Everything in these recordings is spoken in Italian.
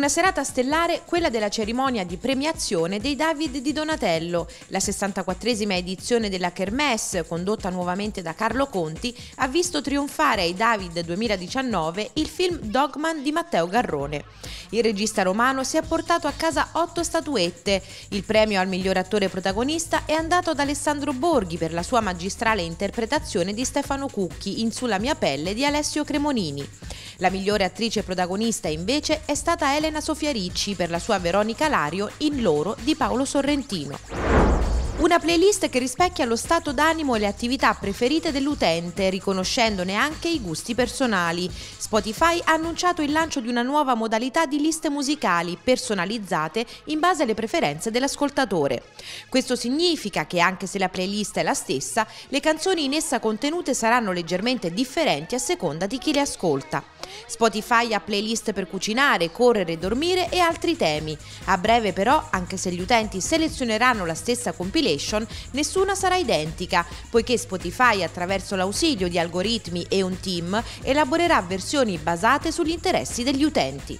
Una serata stellare, quella della cerimonia di premiazione dei David di Donatello. La 64esima edizione della Kermesse, condotta nuovamente da Carlo Conti, ha visto trionfare ai David 2019 il film Dogman di Matteo Garrone. Il regista romano si è portato a casa 8 statuette. Il premio al miglior attore protagonista è andato ad Alessandro Borghi per la sua magistrale interpretazione di Stefano Cucchi in Sulla mia pelle di Alessio Cremonini. La migliore attrice protagonista invece è stata Elena Sofia Ricci per la sua Veronica Lario in Loro di Paolo Sorrentino. Una playlist che rispecchia lo stato d'animo e le attività preferite dell'utente, riconoscendone anche i gusti personali. Spotify ha annunciato il lancio di una nuova modalità di liste musicali personalizzate in base alle preferenze dell'ascoltatore. Questo significa che, anche se la playlist è la stessa, le canzoni in essa contenute saranno leggermente differenti a seconda di chi le ascolta. Spotify ha playlist per cucinare, correre e dormire e altri temi. A breve però, anche se gli utenti selezioneranno la stessa compilation, nessuna sarà identica, poiché Spotify, attraverso l'ausilio di algoritmi e un team, elaborerà versioni basate sugli interessi degli utenti.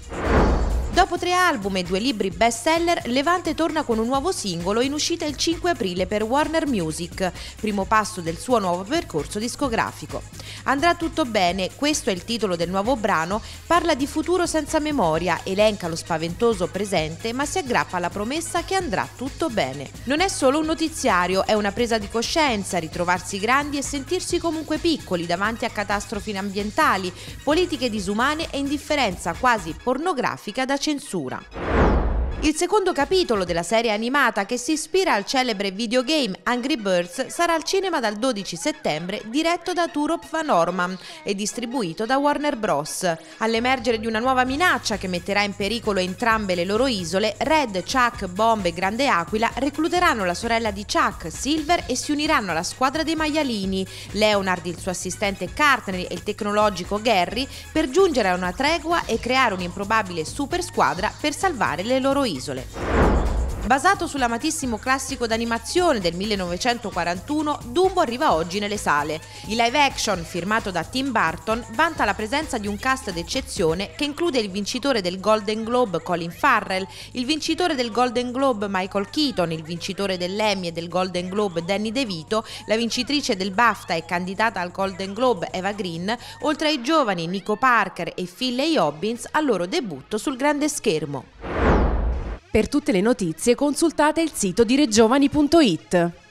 Dopo 3 album e 2 libri bestseller, Levante torna con un nuovo singolo in uscita il 5 aprile per Warner Music, primo passo del suo nuovo percorso discografico. Andrà tutto bene, questo è il titolo del nuovo brano, parla di futuro senza memoria, elenca lo spaventoso presente ma si aggrappa alla promessa che andrà tutto bene. Non è solo un notiziario, è una presa di coscienza, ritrovarsi grandi e sentirsi comunque piccoli davanti a catastrofi ambientali, politiche disumane e indifferenza quasi pornografica da censura. Il secondo capitolo della serie animata, che si ispira al celebre videogame Angry Birds, sarà al cinema dal 12 settembre, diretto da Turop Van Orman e distribuito da Warner Bros. All'emergere di una nuova minaccia che metterà in pericolo entrambe le loro isole, Red, Chuck, Bomb e Grande Aquila recluteranno la sorella di Chuck, Silver, e si uniranno alla squadra dei maialini, Leonard, il suo assistente Courtney e il tecnologico Gary, per giungere a una tregua e creare un'improbabile super squadra per salvare le loro isole. Basato sull'amatissimo classico d'animazione del 1941, Dumbo arriva oggi nelle sale. Il live action, firmato da Tim Burton, vanta la presenza di un cast d'eccezione che include il vincitore del Golden Globe Colin Farrell, il vincitore del Golden Globe Michael Keaton, il vincitore dell'Emmy e del Golden Globe Danny DeVito, la vincitrice del BAFTA e candidata al Golden Globe Eva Green, oltre ai giovani Nico Parker e Philly Hobbins al loro debutto sul grande schermo. Per tutte le notizie consultate il sito di regiovani.it.